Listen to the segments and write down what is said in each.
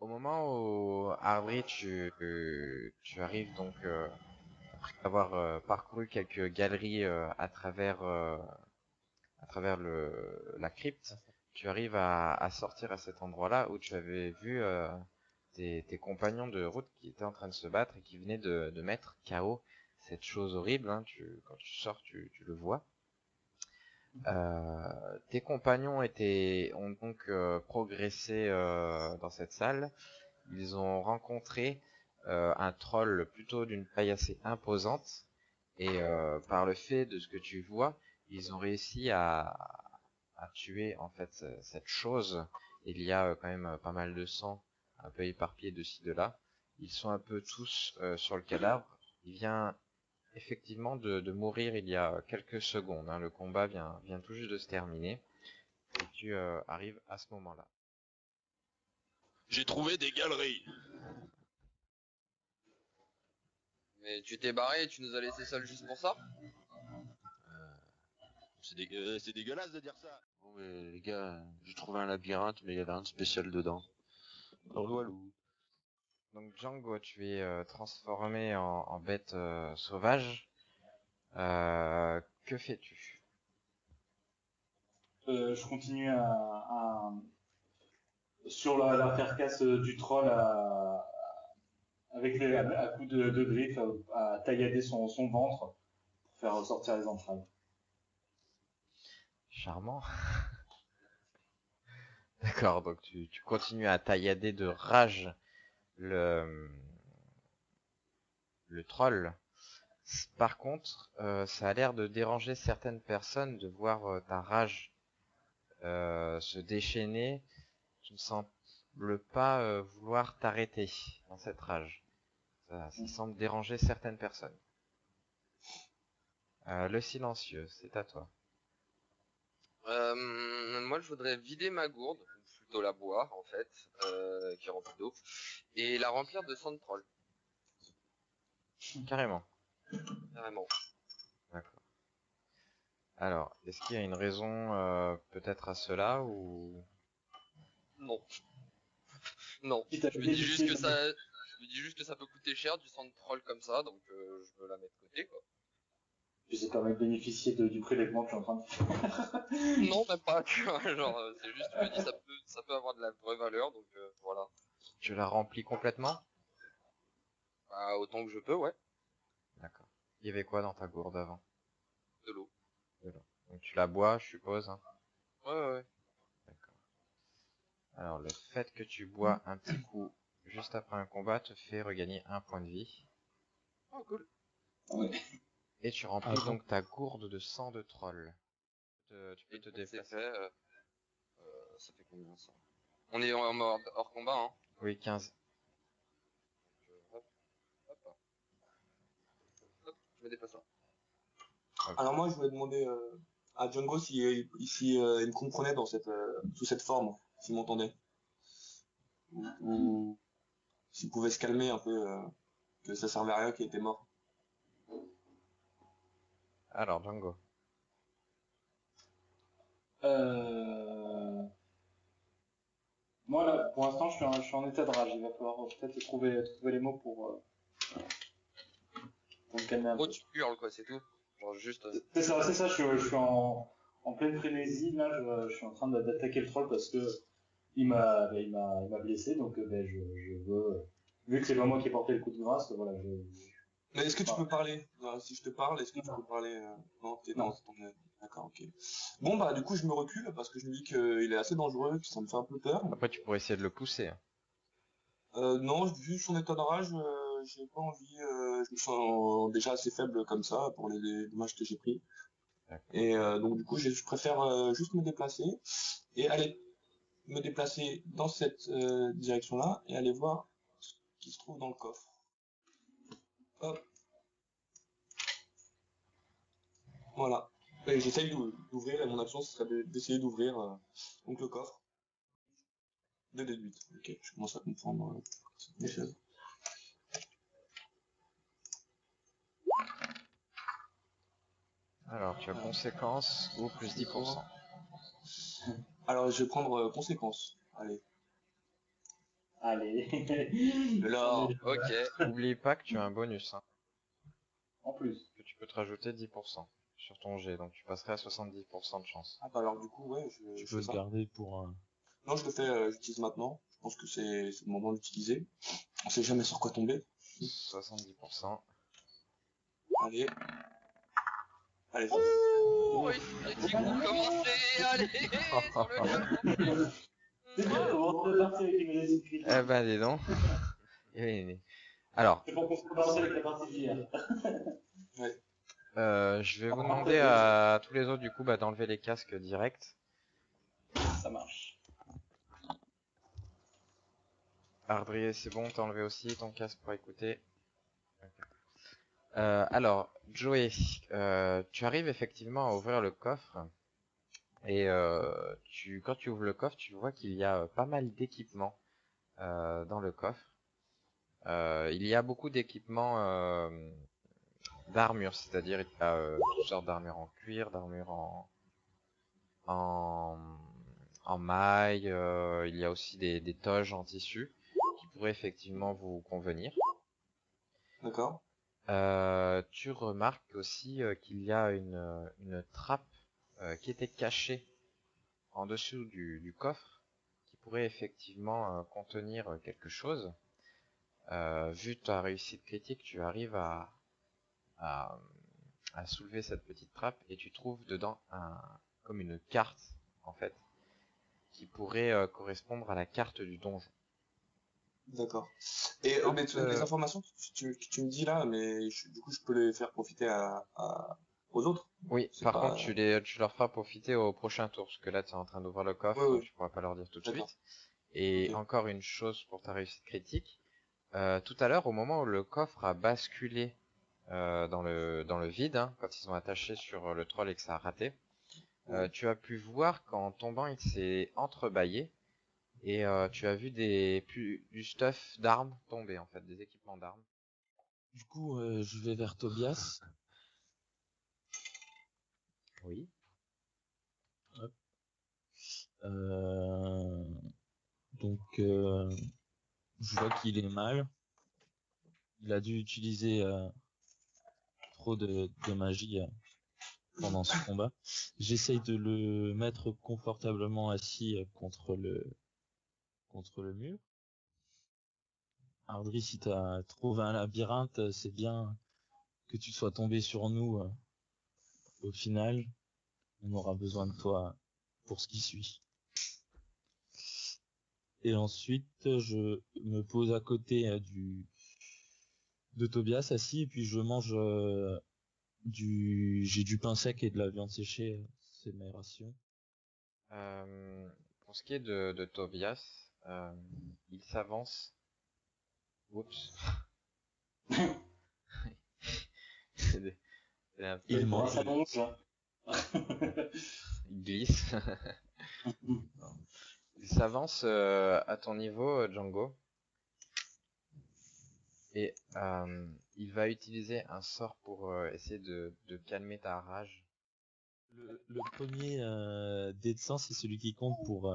Au moment où Harry, tu arrives donc après avoir parcouru quelques galeries à travers la crypte, tu arrives à sortir à cet endroit-là où tu avais vu tes compagnons de route qui étaient en train de se battre et qui venaient de mettre KO cette chose horrible. Hein, quand tu sors, tu le vois. Tes compagnons ont donc progressé dans cette salle. Ils ont rencontré un troll plutôt d'une taille assez imposante et par le fait de ce que tu vois, ils ont réussi à tuer en fait cette chose. Il y a quand même pas mal de sang un peu éparpillé de ci de là. Ils sont un peu tous sur le cadavre. Il vient effectivement de mourir il y a quelques secondes. Hein. Le combat vient tout juste de se terminer et tu arrives à ce moment-là. J'ai trouvé des galeries. Mais tu t'es barré et tu nous as laissé seuls juste pour ça? C'est dégueulasse de dire ça. Bon, mais les gars, j'ai trouvé un labyrinthe, mais il y avait rien de spécial dedans. Alors, Walou. Donc Django, tu es transformé en bête sauvage. Que fais-tu? Je continue sur la carcasse du troll avec à coups de griffes à taillader son ventre pour faire ressortir les entrailles. Charmant. D'accord, donc tu continues à taillader de rage le, le troll. Par contre, ça a l'air de déranger certaines personnes de voir ta rage se déchaîner. Tu ne sembles pas vouloir t'arrêter dans cette rage. Ça semble déranger certaines personnes. Le silencieux, c'est à toi. Moi, je voudrais vider ma gourde, ou plutôt la boire en fait, qui est remplie d'eau, et la remplir de sang de troll, Carrément. carrément. D'accord. Alors, est-ce qu'il y a une raison peut-être à cela ou Non, non. Quitte à Je me dis juste que déguster, ça peut coûter cher du sang de troll comme ça, donc je me la mets de côté quoi. puis ça permet de bénéficier du prélèvement que je suis en train de faire. Non, même pas. Tu vois, genre, c'est juste, je me dis ça peut avoir de la vraie valeur, donc voilà. tu la remplis complètement? Bah, autant que je peux, ouais, D'accord. Il y avait quoi dans ta gourde avant? de l'eau. De l'eau. Donc tu la bois, je suppose, hein. Ouais, ouais, ouais. D'accord. Alors, le fait que tu bois un petit coup juste après un combat te fait regagner un point de vie. Oh, cool. Ouais. Et tu remplis donc ta gourde de sang de troll. Tu peux Et te donc c'est déplacer. fait, ça fait combien ça? On est en mode hors combat, hein. Oui, 15. Donc, hop, hop, hop, je me déplace là. Alors moi, je voulais demander à Django si il me comprenait sous cette forme, s'il m'entendait. Ou s'il pouvait se calmer un peu, que ça servait à rien qu'il était mort. Alors, Django. Euh, Moi, là, pour l'instant, je suis en état de rage. Il va falloir peut-être trouver les mots pour me calmer un Gros, peu. tu hurles quoi, c'est tout. Genre juste. C'est ça, je suis en pleine frénésie. Là, je suis en train d'attaquer le troll parce que il m'a blessé. Donc, je veux, vu que c'est pas moi qui ai porté le coup de grâce, voilà, Mais est-ce que tu enfin, peux parler? Si je te parle, est-ce que tu peux parler? Non, non. d'accord, ok. Bon bah du coup je me recule parce que je me dis qu'il est assez dangereux, que ça me fait un peu peur. Après, tu pourrais essayer de le pousser. Hein. Non, vu son état de rage, j'ai pas envie. Je me sens déjà assez faible comme ça pour les dommages que j'ai pris. D'accord. Et donc du coup je préfère juste me déplacer et aller me déplacer dans cette direction-là et aller voir ce qui se trouve dans le coffre. Hop, voilà. Et j'essaye d'ouvrir et mon action ce serait d'essayer d'ouvrir donc le coffre de déduite. Ok, je commence à comprendre les choses. Alors, tu as conséquence ou plus 10%. Alors je vais prendre conséquence. Allez. Allez. l'or. Ok. Oublie pas que tu as un bonus, hein, En plus. que tu peux te rajouter 10% sur ton jet, donc tu passerais à 70% de chance. Ah bah alors du coup, ouais, Tu je peux fais le ça. garder pour un... Non, je le fais, j'utilise maintenant. Je pense que c'est le moment de l'utiliser. On sait jamais sur quoi tomber. 70%. Allez. Allez, Oh, les petits coups commencés, allez, sur le cœur. C'est bien, comment on est parti avec les magazines critiques. Eh ben, dis donc. Alors, C'est pour qu'on se commence avec la partie d'hier. je vais vous demander à tous les autres, du coup, d'enlever les casques direct. Ça marche. Ardrier, c'est bon, t'as enlevé aussi ton casque pour écouter. Alors, Joey, tu arrives effectivement à ouvrir le coffre. Et quand tu ouvres le coffre, tu vois qu'il y a pas mal d'équipements dans le coffre. Il y a beaucoup d'équipements d'armure, c'est-à-dire il y a toutes sortes d'armures en cuir, d'armures en, en maille, il y a aussi des toges en tissu qui pourraient effectivement vous convenir. d'accord. Tu remarques aussi qu'il y a une trappe qui était cachée en dessous du coffre qui pourrait effectivement contenir quelque chose. Vu ta réussite critique, tu arrives à, à soulever cette petite trappe et tu trouves dedans comme une carte en fait qui pourrait correspondre à la carte du donjon. D'accord. Et mais les informations que tu me dis là, mais du coup, je peux les faire profiter aux autres. Oui, C'est par pas- contre tu leur feras profiter au prochain tour parce que là tu es en train d'ouvrir le coffre, Oui, oui. donc tu pourras pas leur dire tout de D'accord. suite. Et Ok. encore une chose pour ta réussite critique, tout à l'heure au moment où le coffre a basculé dans le vide, hein, quand ils ont attaché sur le troll et que ça a raté, tu as pu voir qu'en tombant il s'est entrebâillé et tu as vu du stuff d'armes tomber en fait, des équipements d'armes. Du coup, je vais vers Tobias. Oui. Hop. Donc, je vois qu'il est mal. Il a dû utiliser trop de magie pendant ce combat. J'essaye de le mettre confortablement assis contre le mur. Ardry, si t'as trouvé un labyrinthe, c'est bien que tu sois tombé sur nous au final. On aura besoin de toi pour ce qui suit. Et ensuite, je me pose à côté de Tobias assis et puis je mange j'ai du pain sec et de la viande séchée, c'est mes rations. Pour ce qui est de Tobias, il s'avance. Oups. C'est un peu- Il mange. Ça monte, hein. Il glisse. Il s'avance à ton niveau, Django. Et il va utiliser un sort pour essayer de calmer ta rage. Le premier dé de sang, c'est celui qui compte pour...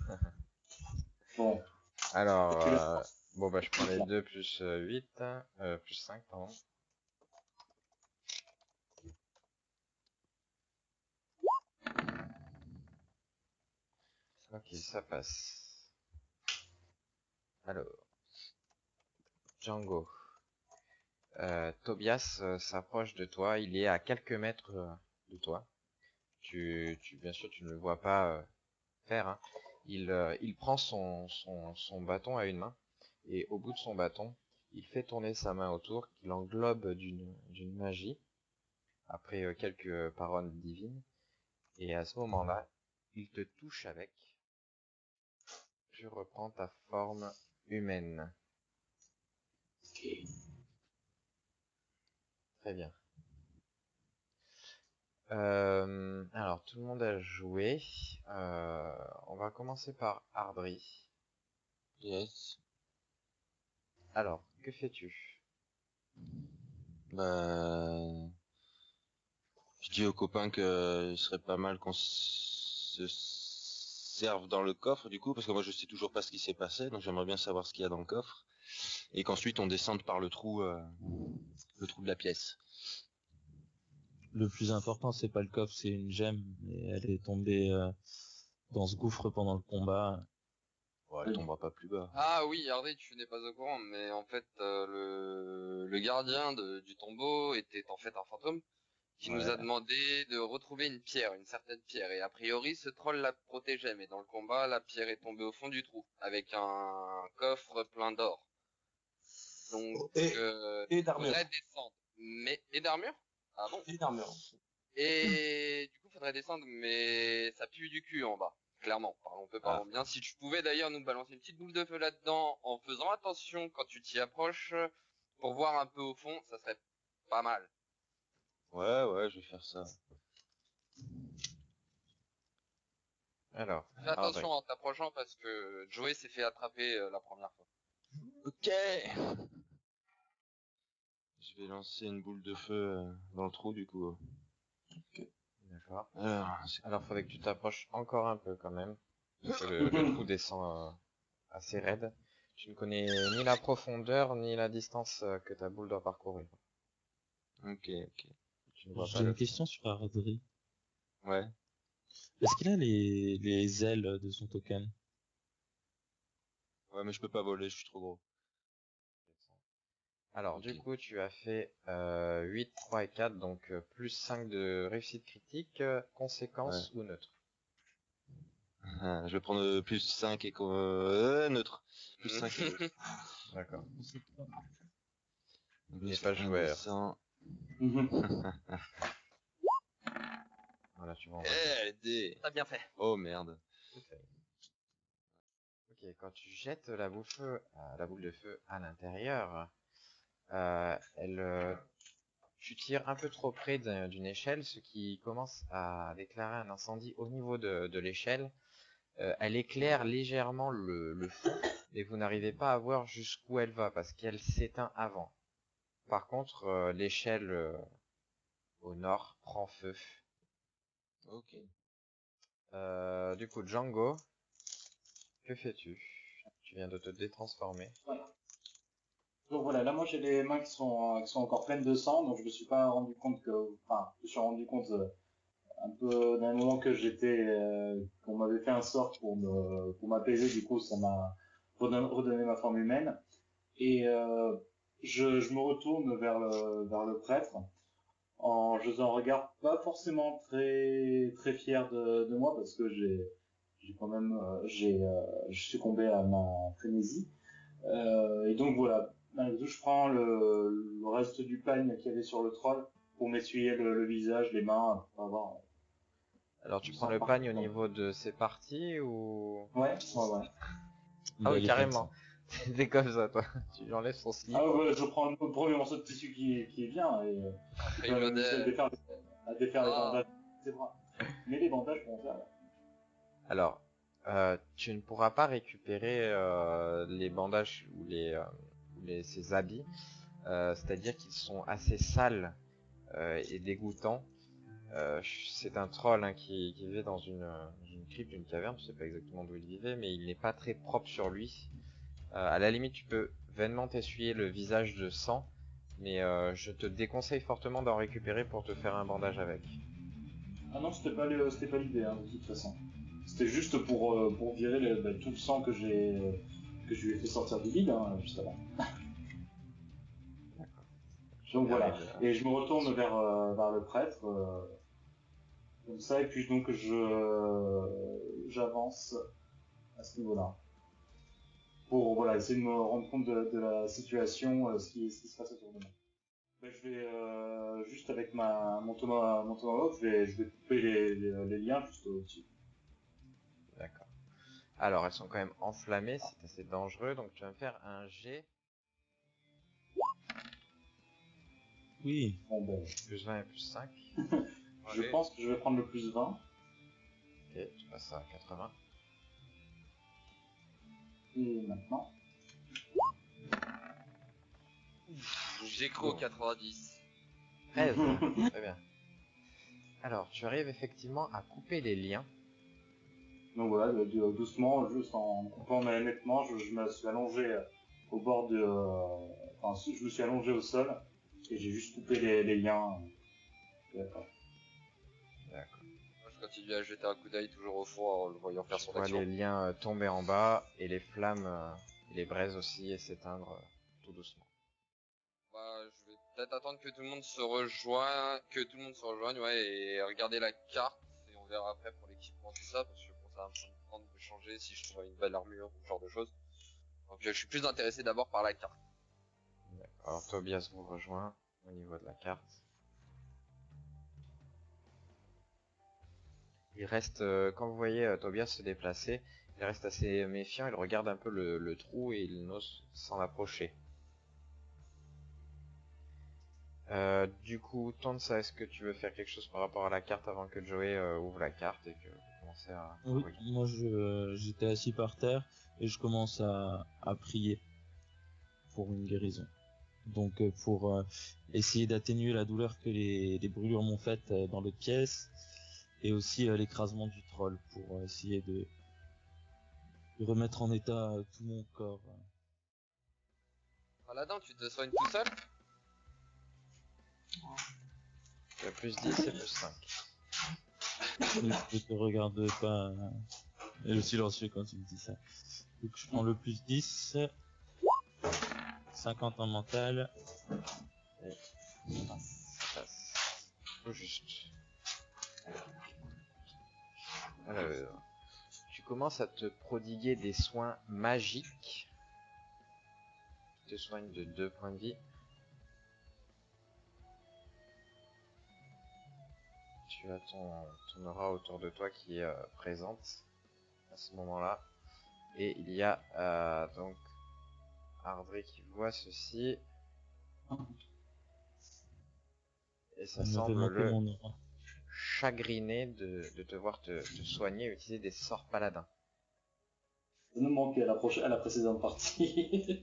Bon. Alors, Tu le- bon bah je prends les 2 plus 8, plus 5, pardon. Ok, ça passe. Alors, Django. Tobias s'approche de toi, il est à quelques mètres de toi. Bien sûr, tu ne le vois pas faire, hein. Il prend son bâton à une main, et au bout de son bâton, il fait tourner sa main autour, qu'il englobe d'une magie, après quelques paroles divines, et à ce moment-là, il te touche avec. Tu reprends ta forme humaine. Très bien. Alors, tout le monde a joué. On va commencer par Ardry. Yes. Alors, que fais-tu? Bah, je dis aux copains que il serait pas mal qu'on serve dans le coffre du coup, parce que moi je sais toujours pas ce qui s'est passé, donc j'aimerais bien savoir ce qu'il y a dans le coffre, et qu'ensuite on descende par le trou de la pièce. Le plus important, c'est pas le coffre, c'est une gemme. Et elle est tombée dans ce gouffre pendant le combat. Ouais, elle tombera pas plus bas. Ah oui, Hardy, tu n'es pas au courant, mais en fait, le gardien du tombeau était en fait un fantôme qui nous a demandé de retrouver une pierre, une certaine pierre. Et a priori, ce troll la protégeait, mais dans le combat, la pierre est tombée au fond du trou, avec un coffre plein d'or. Donc, Et d'armure. faudrait descendre. Et d'armure? Ah bon? Et d'armure. Et du coup, faudrait descendre, mais ça pue du cul en bas. Clairement, parlons peu, parlons bien. Si tu pouvais d'ailleurs nous balancer une petite boule de feu là-dedans, en faisant attention quand tu t'y approches, pour voir un peu au fond, ça serait pas mal. Ouais, je vais faire ça. Alors, Fais attention en t'approchant parce que Joey s'est fait attraper la première fois. Ok. Je vais lancer une boule de feu dans le trou du coup. d'accord. Alors, Alors, faudrait que tu t'approches encore un peu quand même. Parce que le trou descend assez raide. Tu ne connais ni la profondeur ni la distance que ta boule doit parcourir. ok. Tu ne vois J'ai pas une le question sur Ardry. Ouais. Est-ce qu'il a les ailes de son token? Ouais, mais je peux pas voler, je suis trop gros. Alors, Ok. du coup, tu as fait 8, 3 et 4, donc plus 5 de réussite critique, conséquence ou neutre. Je vais prendre plus 5 et neutre. Plus 5 et neutre. D'accord. Donc, Il n'est c'est pas un joueur. D100. Voilà, tu vois. Eh, D. T'as bien fait. Oh merde. Ok, quand tu jettes la boule de feu à l'intérieur, tu tires un peu trop près d'une échelle, ce qui commence à déclarer un incendie au niveau de l'échelle. Elle éclaire légèrement le fond, et vous n'arrivez pas à voir jusqu'où elle va, parce qu'elle s'éteint avant. Par contre, l'échelle au nord prend feu. Ok. Du coup, Django, que fais-tu? Tu viens de te détransformer. Donc voilà, là moi j'ai les mains qui sont encore pleines de sang, donc je me suis pas rendu compte je me suis rendu compte un peu d'un moment que qu'on m'avait fait un sort pour m'apaiser, du coup ça m'a redonné ma forme humaine. Et je me retourne vers le prêtre en jetant un regard pas forcément très fier de moi parce que j'ai quand même je succombé à ma frénésie. Et donc voilà, malgré tout, je prends le reste du pagne qu'il y avait sur le troll pour m'essuyer le visage, les mains, pour avoir. Alors, tu prends le pagne au niveau de ses parties ou... Ouais. Ah oui, carrément. T'es comme ça, toi. Tu enlèves son slip. Ah ouais, je prends le premier morceau de tissu qui est bien et je peux m'amuser à défaire les bandages, c'est vrai. Mais les bandages vont faire. Alors, tu ne pourras pas récupérer les bandages ou ces habits, c'est-à-dire qu'ils sont assez sales et dégoûtants. C'est un troll hein, qui vivait dans une crypte, une caverne, je sais pas exactement d'où il vivait, mais il n'est pas très propre sur lui. À la limite, tu peux vainement t'essuyer le visage de sang, mais je te déconseille fortement d'en récupérer pour te faire un bandage avec. Ah non, c'était pas l'idée hein, de toute façon. C'était juste pour virer tout le sang que je lui ai fait sortir du vide hein, juste avant. Donc voilà. Et je me retourne vers le prêtre, comme ça, et puis donc j'avance à ce niveau-là. Pour voilà, essayer de me rendre compte de la situation, ce qui se passe autour de moi. Ben, je vais juste avec mon tomahawk, je vais couper les liens juste au-dessus. D'accord. Alors, elles sont quand même enflammées, c'est assez dangereux, donc tu vas me faire un jet. Oui. Bon ben, Plus 20 et plus 5. je pense que je vais prendre le plus 20. Ok, tu passes à 80. Et maintenant. J'ai cru au 90. 13. Très bien. Alors, tu arrives effectivement à couper les liens. Donc voilà, doucement, juste en coupant nettement, je me suis allongé au bord de... enfin, je me suis allongé au sol et j'ai juste coupé les liens. D'accord. Moi, je continue à jeter un coup d'œil toujours au fond en le voyant faire Tu son vois action. les liens tomber en bas et les flammes et les braises aussi s'éteindre tout doucement. Bah, je vais peut-être attendre que tout le monde se rejoigne, ouais, et regarder la carte, et on verra après pour l'équipement, tout ça, parce que bon, ça va me prendre de changer si je trouve une belle armure ou ce genre de choses. Donc, je suis plus intéressé d'abord par la carte. D'accord. Alors Tobias vous rejoint au niveau de la carte. Il reste, quand vous voyez Tobias se déplacer, il reste assez méfiant, il regarde un peu le trou et il n'ose s'en approcher. Du coup, Tonsa, est-ce que tu veux faire quelque chose par rapport à la carte avant que Joey ouvre la carte et que vous commencez à Oui, regarder? moi j'étais assis par terre et je commence à prier pour une guérison. Donc pour essayer d'atténuer la douleur que les brûlures m'ont faite dans l'autre pièce et aussi l'écrasement du troll pour essayer de remettre en état tout mon corps. Paladin, tu te soignes tout seul? Tu as plus 10 et plus 5. Je te regarde pas et le silencieux quand tu me dis ça. Donc je prends le plus 10, 50 en mental. Ça passe. Tout juste. Alors, tu commences à te prodiguer des soins magiques qui te soignent de 2 points de vie. Tu as ton aura autour de toi qui est présente à ce moment-là. Et il y a donc Ardré qui voit ceci. Et ça Il m'avait semble manqué le mon aura. chagriner de te voir te soigner et utiliser des sorts paladins. Ça nous manquait à la précédente partie.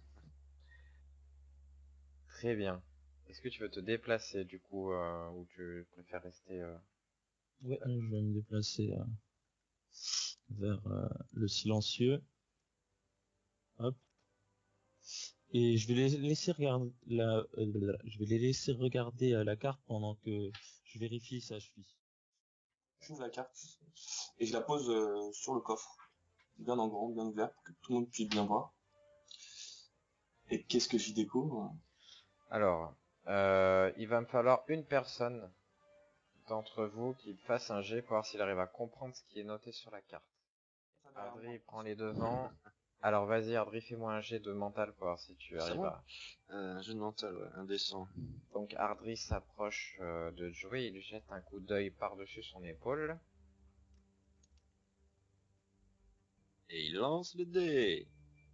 Très bien. Est-ce que tu veux te déplacer du coup ou tu préfères rester Ouais, je vais me déplacer vers le silencieux. Hop. Et je vais les laisser regarder je vais les laisser regarder la carte pendant que je vérifie sa cheville. J'ouvre la carte et je la pose sur le coffre, bien en grand, bien ouvert, pour que tout le monde puisse bien voir. Et qu'est-ce que j'y découvre? Alors, il va me falloir une personne d'entre vous qui fasse un jet pour voir s'il arrive à comprendre ce qui est noté sur la carte. Ardri prend les devants. Alors vas-y Ardri, fais-moi un jet de mental pour voir si tu arrives à... Un jeu de mental, ouais, indécent. Donc Ardri s'approche de Joey, il lui jette un coup d'œil par-dessus son épaule. Et il lance le dé.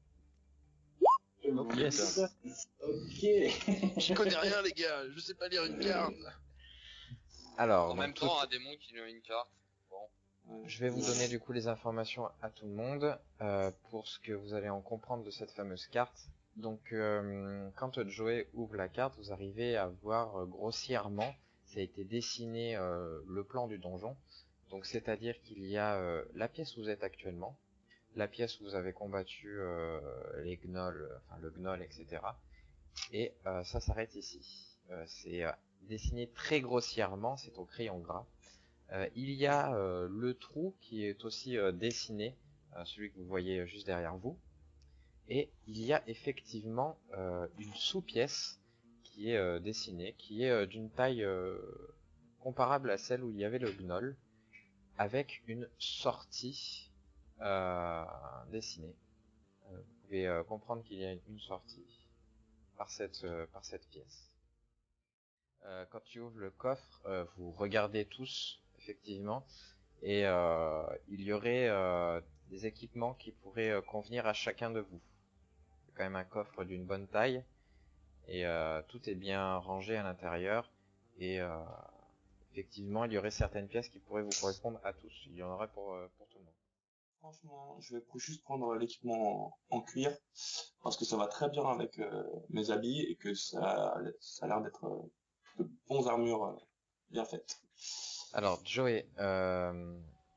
Oh, Yes. Ok. J'y connais rien, les gars. Je sais pas lire une carte. Alors, En donc, même temps, un démon qui lui a une carte. Bon. je vais vous donner du coup les informations à tout le monde pour ce que vous allez en comprendre de cette fameuse carte. Donc quand Joey ouvre la carte, vous arrivez à voir grossièrement, ça a été dessiné le plan du donjon. Donc c'est-à-dire qu'il y a la pièce où vous êtes actuellement, la pièce où vous avez combattu les gnolls, enfin le gnoll, etc. Et ça s'arrête ici. C'est dessiné très grossièrement, c'est au crayon gras. Il y a le trou qui est aussi dessiné, celui que vous voyez juste derrière vous. Et il y a effectivement une sous-pièce qui est dessinée, qui est d'une taille comparable à celle où il y avait le gnoll, avec une sortie dessinée. Vous pouvez comprendre qu'il y a une sortie par cette pièce. Quand tu ouvres le coffre, vous regardez tous, effectivement, et il y aurait des équipements qui pourraient convenir à chacun de vous. C'est quand même un coffre d'une bonne taille, et tout est bien rangé à l'intérieur, et effectivement, il y aurait certaines pièces qui pourraient vous correspondre à tous. Il y en aurait pour tout le monde. Franchement, je vais juste prendre l'équipement en cuir parce que ça va très bien avec mes habits et que ça a l'air d'être de bons armures bien faites. Alors, Joey,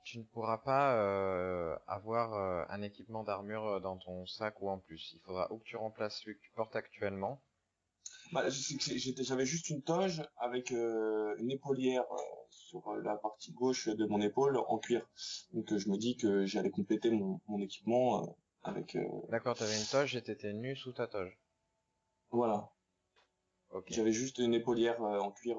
tu ne pourras pas avoir un équipement d'armure dans ton sac ou en plus. Il faudra ou que tu remplaces celui que tu portes actuellement. Bah, j'avais juste une toge avec une épaulière sur la partie gauche de mon épaule en cuir. Donc je me dis que j'allais compléter mon équipement avec D'accord, t'avais une toge et t'étais nu sous ta toge. voilà. Ok, J'avais juste une épaulière en cuir.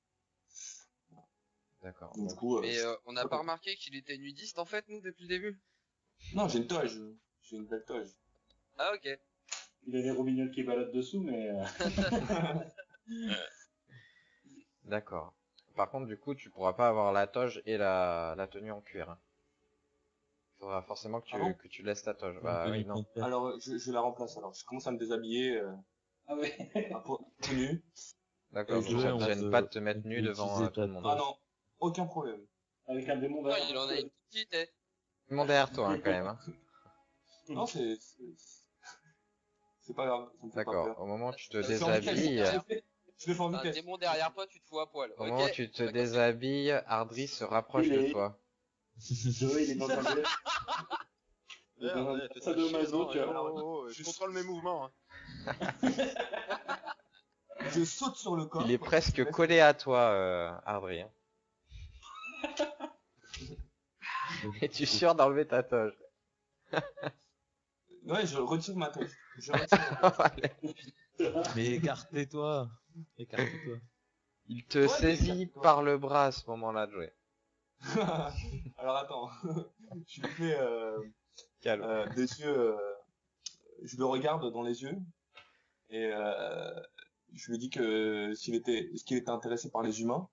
d'accord. Donc, du Donc, coup, Mais on n'a pas remarqué qu'il était nudiste en fait, nous, depuis le début. non, j'ai une toge. J'ai une belle toge. Ah ok. Il a des robignoles qui baladent dessous, mais d'accord. Par contre, du coup, tu pourras pas avoir la toge et la tenue en cuir, hein. Il faudra forcément Ah bon que tu laisses ta toge. Une Bah tenue oui, non. complète. Alors je la remplace. Alors je commence à me déshabiller ah ouais. tout nu. D'accord, Et donc je ça te remplace, gêne pas de te on mettre peut nu devant utiliser tout le ta monde. Ah non, aucun problème. Avec un démon Ah, derrière. il en a une petite, eh. Tout le monde derrière toi, hein, quand même, hein. Non, c'est pas grave, ça me fait pas D'accord, peur. au moment où tu te Je le fais en vitesse. déshabilles, Je le fais en T'as un vitesse. démon derrière toi, tu te fous à poil. au Ok. moment où tu te D'accord. déshabilles, Ardris se rapproche de toi. Joey, il est dans un dé- il est dans un sadomaso, tu vois. Je contrôle mes mouvements. Hein. Je saute sur le corps. Il est presque collé à toi, Ardris, hein. Et tu sors d'enlever ta toge. Ouais, je retire ma toge. Je retire ma toge. Mais écartez-toi. Écartez-toi. Il te Toi, saisit toi. par le bras à ce moment-là, Joey. Alors attends, je lui fais Calme. des yeux, je le regarde dans les yeux et je lui dis que est-ce qu'il était intéressé par les humains.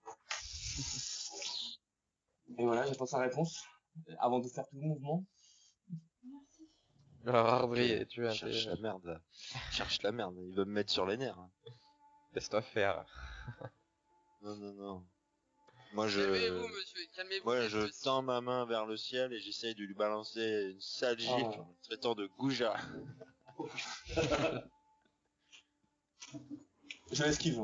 Et voilà, j'attends sa réponse avant de faire tout le mouvement. Alors, Ardris, tu as Cherche la merde là. Cherche la merde, il va me mettre sur les nerfs. Hein. Laisse-toi faire. Non, non, non. Moi Calmez-vous, monsieur, calmez-vous. Moi, c'est je monsieur. tends ma main vers le ciel et j'essaye de lui balancer une sale gifle Oh. en le traitant de goujat. Je l'esquive.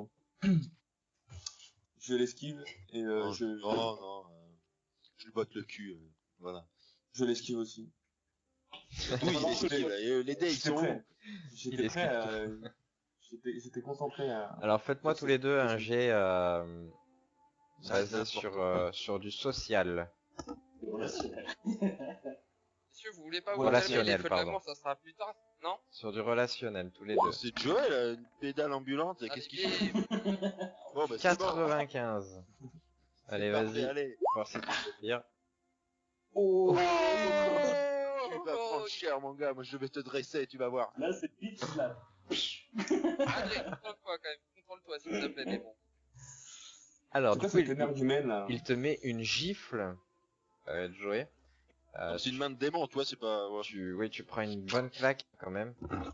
Je l'esquive et Non, non, je lui botte le cul. Voilà. je l'esquive aussi. Oui, il esquive, là, et, les dés, ils J'étais sont prêt. où J'étais Il prêt. esquive J'étais concentré à. Alors, faites-moi tous les deux un jet basé N'importe sur, quoi. sur du social. Relationnel. Monsieur, vous voulez pas vous Relationnel, calmer, les feux de pardon. l'amour, ça sera plus tard, non? Sur du relationnel, tous les Oh, deux. c'est Joël, là, une pédale ambulante, et qu'est-ce qu'il fait Bon, bah, c'est bon. 95. C'est Allez, parfait, vas-y. allez. Voir si tu peux lire. Oh. Tu vas prendre cher, mon gars. Moi, je vais te dresser, tu vas voir. Là, c'est vite slap. André, contrôle-toi quand même, contrôle-toi s'il te plaît, démon. Alors, C'est du quoi coup, cette nerf humaine là? il te met une gifle, Joey. C'est une main de démon, toi, c'est pas. Ouais. Oui, tu prends une bonne claque quand même.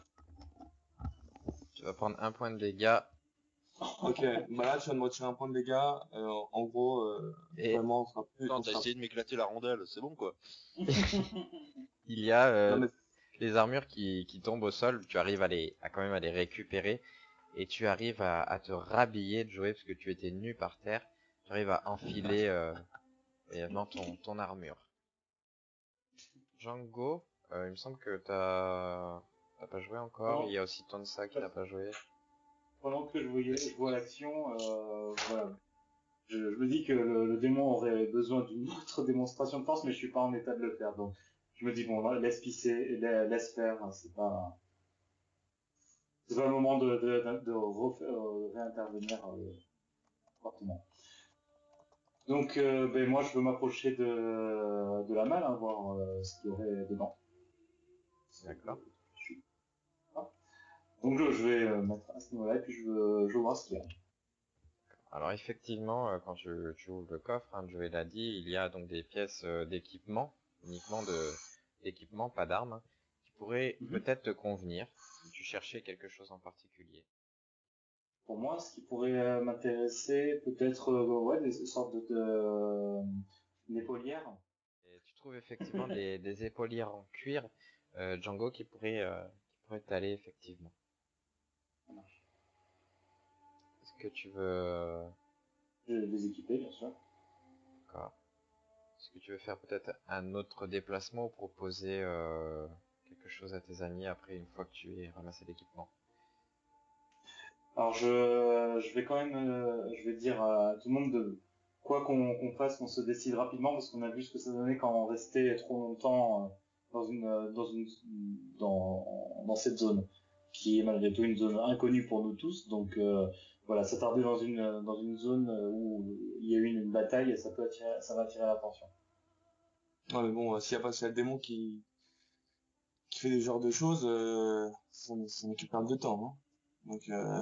Tu vas prendre un point de dégâts. Ok, bah là tu viens de me retirer un point de dégâts. En gros, Et vraiment, on sera plus. Non, on t'as sera- essayé de m'éclater la rondelle, c'est bon, quoi. il y a Non, mais les armures qui tombent au sol. Tu arrives à quand même à les récupérer. Et tu arrives à te rhabiller, Joey, parce que tu étais nu par terre. Tu arrives à enfiler brièvement ton armure. Django, il me semble que t'as pas joué encore. Non. Il y a aussi Tonsa qui n'a pas joué. Pendant que je vois l'action, voilà. Je me dis que le démon aurait besoin d'une autre démonstration de force, mais je suis pas en état de le faire. Donc, je me dis bon, laisse pisser, laisse faire. Hein, c'est pas le moment de réintervenir fortement. Donc, ben moi, je veux m'approcher de la malle, hein, voir ce qu'il y aurait dedans. D'accord. Donc, je vais mettre à ce niveau-là et puis je veux voir ce qu'il y a. Alors effectivement, quand tu ouvres le coffre, hein, Joey l'a dit, il y a donc des pièces d'équipement, uniquement d'équipement, pas d'armes, hein, qui pourraient peut-être te convenir si tu cherchais quelque chose en particulier. Pour moi, ce qui pourrait m'intéresser, peut-être ouais, des sortes d'épaulières. Et tu trouves effectivement des épaulières en cuir, Django, qui pourraient t'aller effectivement. Est-ce que tu veux... Je vais les équiper, bien sûr. D'accord. Est-ce que tu veux faire peut-être un autre déplacement ou proposer quelque chose à tes amis après une fois que tu aies ramassé l'équipement? Alors je vais quand même, je vais dire à tout le monde de quoi qu'on fasse, qu'on se décide rapidement parce qu'on a vu ce que ça donnait quand on restait trop longtemps dans cette zone qui est malgré tout une zone inconnue pour nous tous. Donc voilà, s'attarder dans une zone où il y a eu une bataille, ça va attirer l'attention. Ouais, mais bon, s'il y a le démon qui fait des genres de choses, ça n'est que perdre de temps, hein. Donc,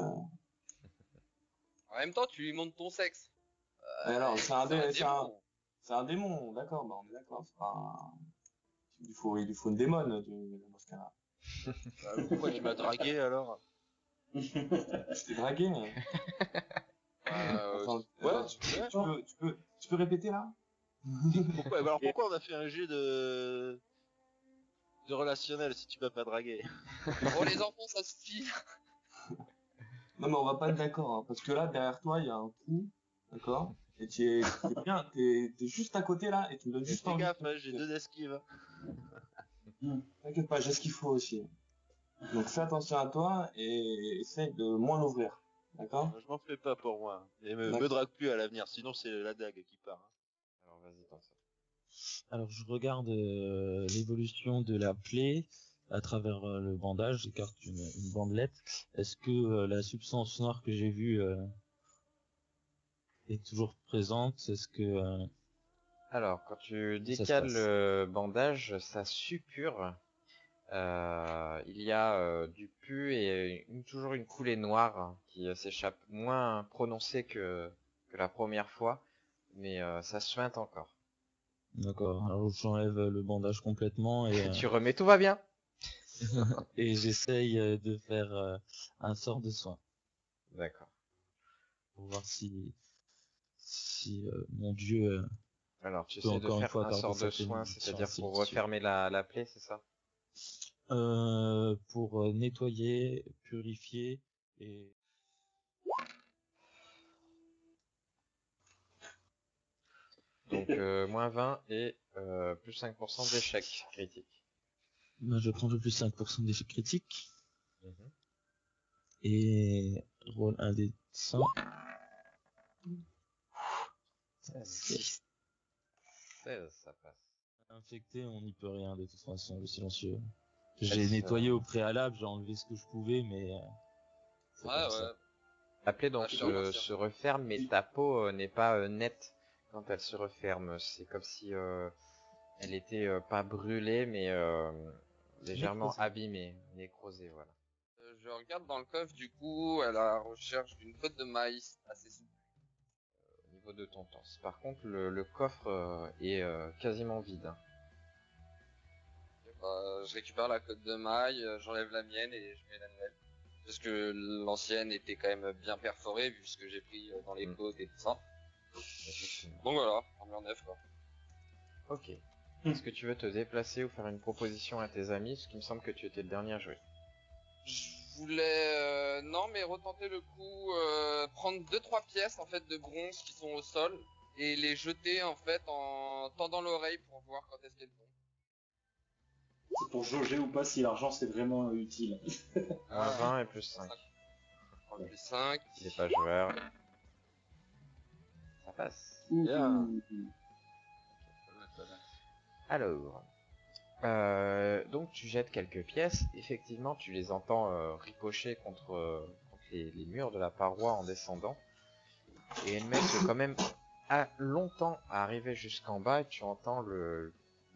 En même temps, tu lui montres ton sexe. alors, c'est un démon. c'est un démon, d'accord, bah on est d'accord, c'est pas il lui faut une démone, dans ce cas-là. Pourquoi tu m'as dragué alors? Je t'ai dragué, mais... Attends, Ouais, attends, tu peux répéter, là? pourquoi on a fait un jet de relationnel si tu m'as pas dragué? Oh, les enfants, ça suffit. Non, mais on va pas être d'accord, hein, parce que là, derrière toi, il y a un trou, d'accord? Et t'es juste à côté, là, et tu me donnes juste Fais envie. gaffe, hein, j'ai 2 esquives. T'inquiète pas, j'ai ce qu'il faut aussi. Donc fais attention à toi et essaye de moins l'ouvrir. D'accord? Je m'en fais pas pour moi. Et me D'accord. drague plus à l'avenir, sinon c'est la dague qui part. Hein. Alors vas-y, tente ça. Alors je regarde l'évolution de la plaie à travers le bandage, j'écarte une bandelette. Est-ce que la substance noire que j'ai vue est toujours présente? Est-ce que Alors, quand tu ça se décales passe? le bandage, ça suppure. Il y a du pu et toujours une coulée noire qui s'échappe, moins prononcée que la première fois, mais ça suinte encore. D'accord. Alors j'enlève le bandage complètement et Tu remets, tout va bien. et j'essaye de faire un sort de soin D'accord. pour voir si mon dieu Alors, tu peut essaies de encore une faire fois un accorder sort de certaines soin, bénédictions c'est-à-dire ainsi pour de suite. refermer la plaie, c'est ça? Pour nettoyer, purifier et Donc, moins 20 et plus 5% d'échec critique. ben, je prends le plus 5% d'échec critique Mhm. et roll un des 100. 16, ça passe. Infecté, on n'y peut rien de toute façon, le silencieux. J'ai Est-ce, nettoyé au préalable, j'ai enlevé ce que je pouvais, mais c'est Ouais, comme ouais. ça. La plaie donc Ah, je te remercie. se referme, mais ta peau n'est pas nette quand elle se referme. C'est comme si elle était pas brûlée, mais légèrement Nécrosée. abîmée, nécrosée, voilà. Je regarde dans le coffre, du coup, à la recherche d'une côte de maïs assez souple. Au niveau de ton torse. Par contre, le coffre est quasiment vide. Hein. Je récupère la côte de maille, j'enlève la mienne et je mets la nouvelle. Parce que l'ancienne était quand même bien perforée, vu ce que j'ai pris dans les côtes et tout ça. Effectivement. Donc voilà, on met en neuf, quoi. Ok. Est-ce que tu veux te déplacer ou faire une proposition à tes amis? Parce qu'il me semble que tu étais le dernier à jouer. Je voulais, non, mais retenter le coup, prendre 2-3 pièces, en fait, de bronze qui sont au sol, et les jeter, en fait, en tendant l'oreille pour voir quand est-ce qu'elles tombent. C'est pour jauger ou pas si l'argent c'est vraiment utile. Moins 20 et plus 5. Plus 5. Il est pas joueur. Ça passe. Bien. Alors, donc tu jettes quelques pièces. Effectivement, tu les entends ricocher contre les murs de la paroi en descendant. Et elles mettent quand même longtemps à arriver jusqu'en bas. Et tu entends le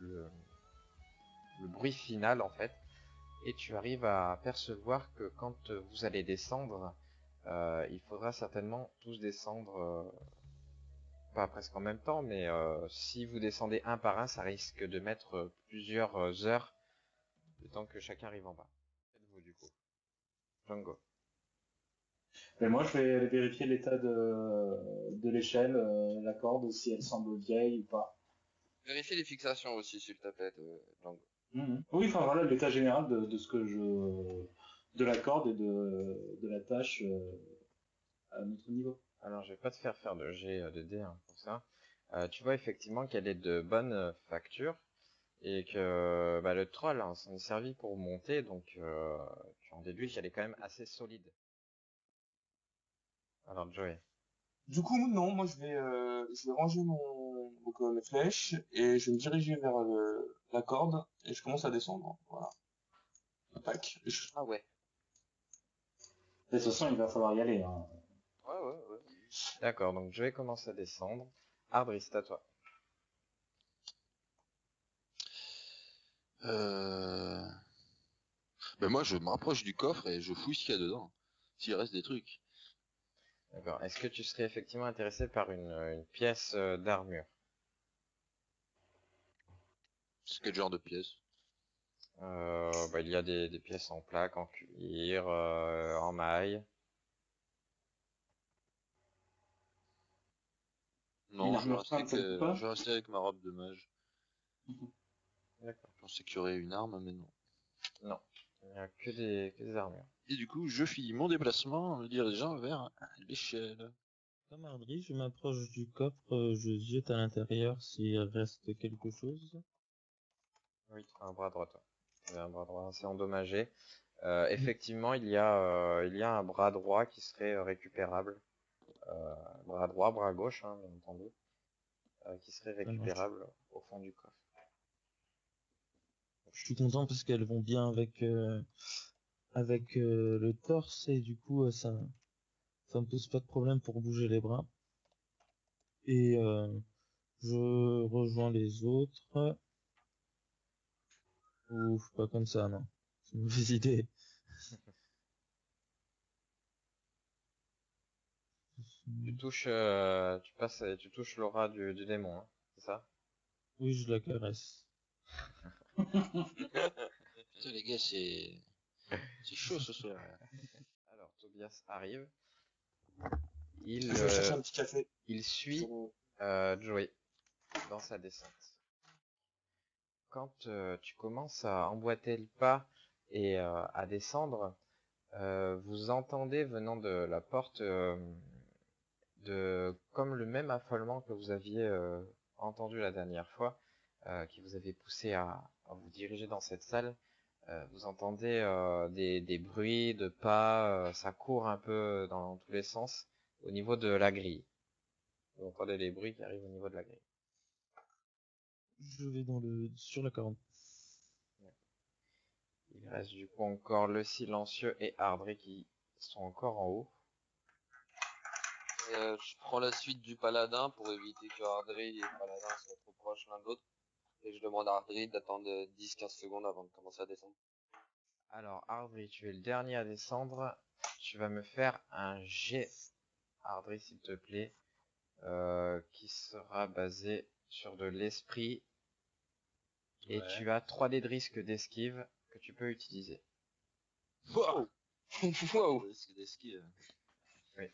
bruit final en fait. Et tu arrives à apercevoir que quand vous allez descendre, il faudra certainement tous descendre. Pas presque en même temps, mais si vous descendez un par un, ça risque de mettre plusieurs heures le temps que chacun arrive en bas. Faites-vous du coup. Django. Mais moi, je vais aller vérifier l'état de l'échelle, la corde, si elle semble vieille ou pas. Vérifie les fixations aussi, s'il te plaît, Django. Oui, enfin voilà, l'état général de ce que de la corde et de la tâche à notre niveau. Alors je vais pas te faire de jet de dés hein, pour ça. tu vois effectivement qu'elle est de bonne facture et que le troll hein, s'en est servi pour monter, donc tu en déduis qu'elle est quand même assez solide. Alors Joey. Du coup, non, moi je vais ranger mes flèches et je vais me diriger vers la corde et je commence à descendre. Voilà. Tac. Ah ouais. De toute façon, il va falloir y aller. Hein. Ouais. D'accord, donc Joey commence à descendre. Ardris, c'est à toi. Ben moi, je me rapproche du coffre et je fouille ce qu'il y a dedans. S'il reste des trucs. D'accord. Est-ce que tu serais effectivement intéressé par une pièce d'armure? C'est quel genre de pièce? Il y a des pièces en plaque, en cuir, en maille. Une Non, armure simple, ça ne coûte pas? je vais rester avec ma robe de mage. D'accord. Je pensais qu'il y aurait une arme, mais non. Non, il n'y a que des armures. Et du coup, je finis mon déplacement en me dirigeant vers l'échelle. Comme Ardri, je m'approche du coffre, je jette à l'intérieur s'il reste quelque chose. Oui, un bras droit, toi. Tu avais un bras droit assez endommagé. Effectivement, il y a un bras droit qui serait récupérable. Bras droit, bras gauche, hein, bien entendu, qui serait Ça marche. récupérable au fond du coffre. Je suis content parce qu'elles vont bien avec le torse et du coup ça me pose pas de problème pour bouger les bras. Et je rejoins les autres. Ouf, pas comme ça, non. C'est une mauvaise idée. Tu touches l'aura du démon, hein, c'est ça? Oui, je la caresse. Putain, les gars, c'est chaud ce soir. Alors, Tobias arrive. Je vais chercher un petit café. Il suit Joey dans sa descente. Quand tu commences à emboîter le pas et à descendre, vous entendez venant de la porte comme le même affolement que vous aviez entendu la dernière fois, qui vous avait poussé à vous diriger dans cette salle. Vous entendez des bruits de pas, ça court un peu dans tous les sens au niveau de la grille. Vous entendez les bruits qui arrivent au niveau de la grille. Je vais sur la 40. Il reste du coup encore le silencieux et Ardré qui sont encore en haut. Je prends la suite du paladin pour éviter que Ardri et le paladin soient trop proches l'un de l'autre. Et je demande à Ardri d'attendre 10-15 secondes avant de commencer à descendre. Alors Ardri, tu es le dernier à descendre. Tu vas me faire un jet, Ardri s'il te plaît, qui sera basé sur de l'esprit. Et tu as 3 dés de risque d'esquive que tu peux utiliser. Wow. Wow. Risque d'esquive. Oui.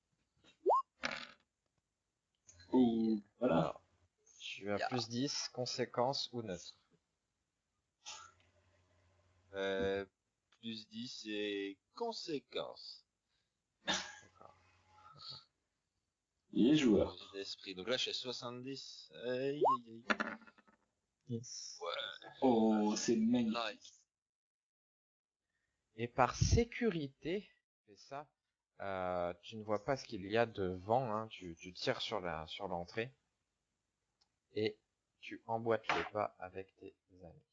Et voilà. Alors, tu as plus 10, conséquence ou neutre. Plus 10 et conséquences. Il est joueur. J'ai d'esprit. Donc là, je suis à 70. Aïe, aïe, aïe. Yes. Ouais. Oh, c'est magnifique. Nice. Et par sécurité, fais ça. Tu ne vois pas ce qu'il y a devant, hein. Tu tires sur l'entrée et tu emboîtes les pas avec tes amis.